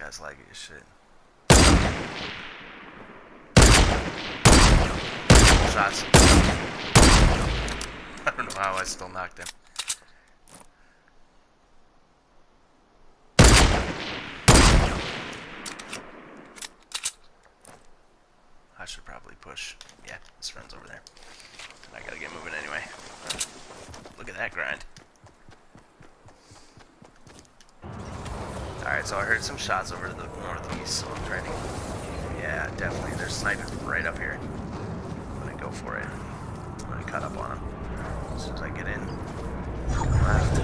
guy's laggy as shit. Shots. I don't know how I still knocked him. I should probably push. Yeah, his friend's over there. I gotta get moving anyway. Look at that grind. Alright, so I heard some shots over to the northeast, so I'm trying to... Yeah, definitely. They're sniping right up here. I'm gonna go for it. I'm gonna cut up on them. As soon as I get in. Left.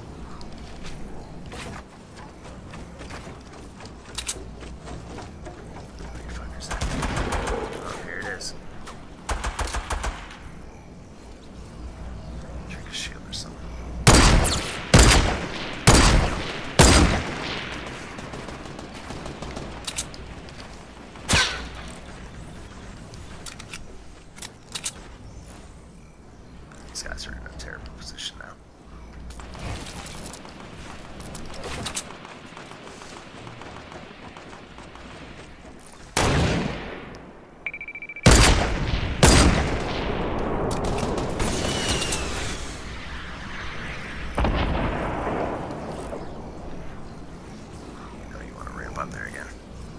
Where you fuckers at? Oh, here it is. Drink a shield or something. These guys are in a terrible position now. You know you want to ramp up there again.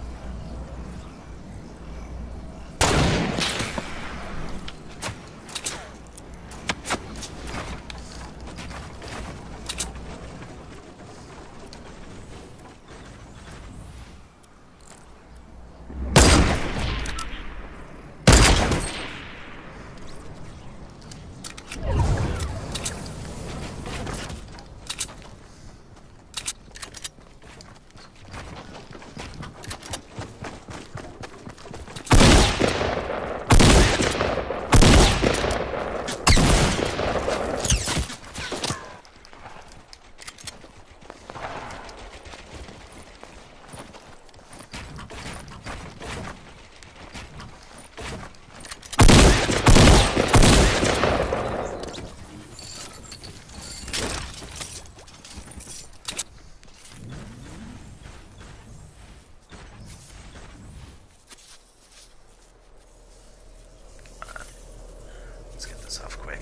Let's get this off quick.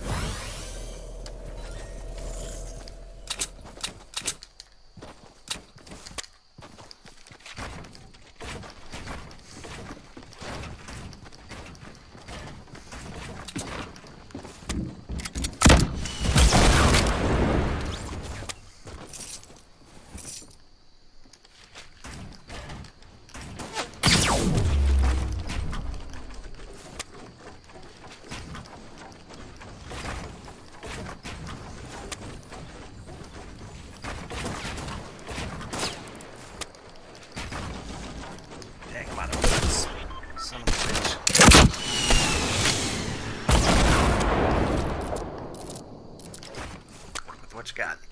Dang, I'm out of bullets. Son of a bitch. Work with what you got.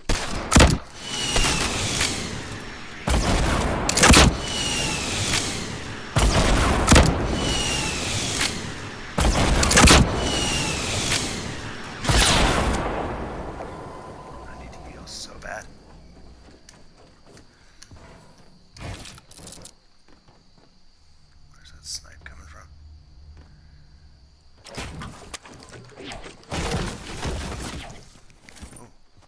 I need to heal so bad. Where's that snipe coming from? Ooh.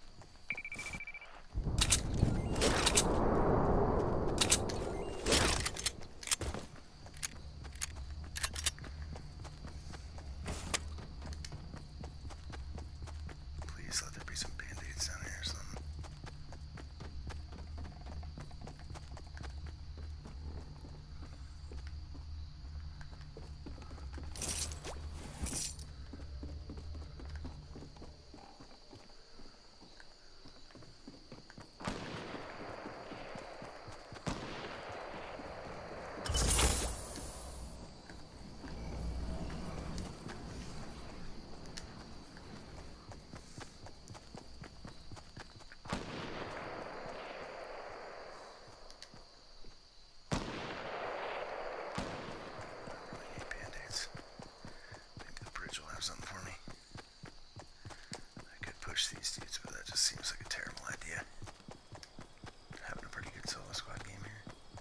Please let there be some band-aids down here or something. push these dudes, but that just seems like a terrible idea. Having a pretty good solo squad game here.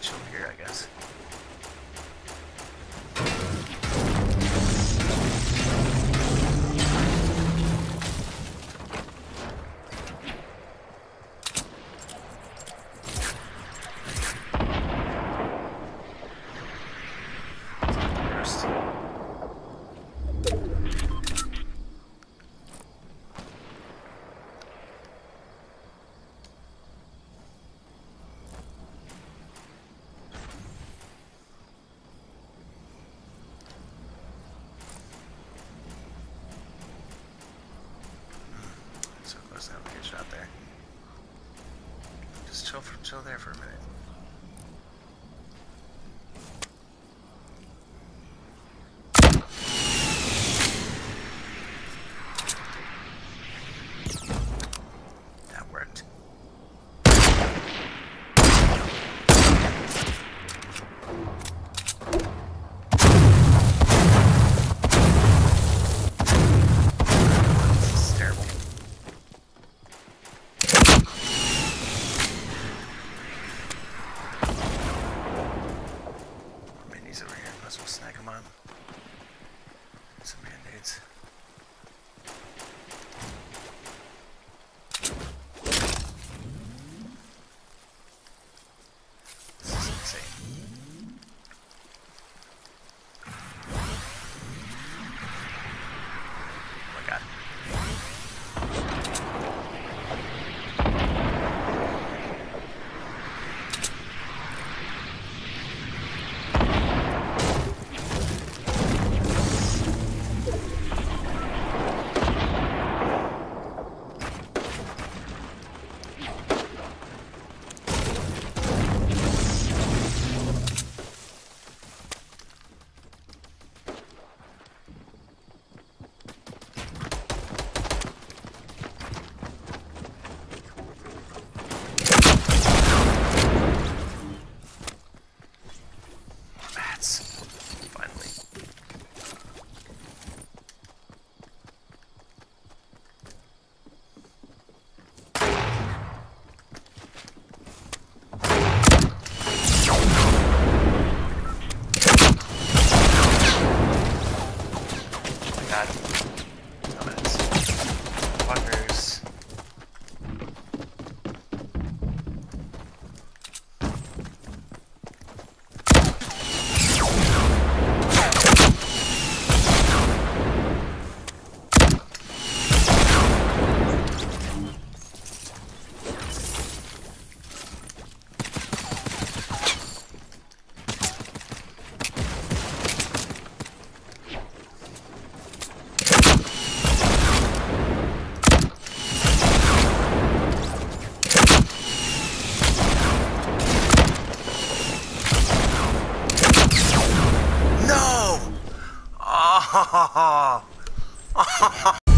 chill here, I guess. Out there. Just chill there for a minute. That worked. This is terrible. Over here, might as well snag them up. Some band-aids. This is insane. Oh my god. Finally. Oh my god. Comments. Fuckers. No! Oh.